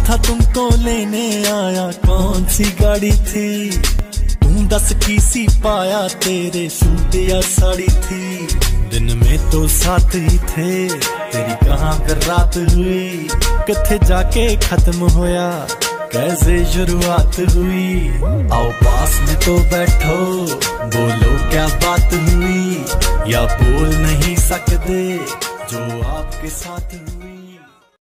था तुमको लेने आया, कौन सी गाड़ी थी? तुम दस की सी पाया, तेरे सूट या साड़ी थी? दिन में तो साथ ही थे, तेरी कहाँ कर रात हुई? किथे जाके खत्म होया, कैसे शुरुआत हुई? आओ पास में तो बैठो, बोलो क्या बात हुई? या बोल नहीं सकते जो आपके साथ हुई?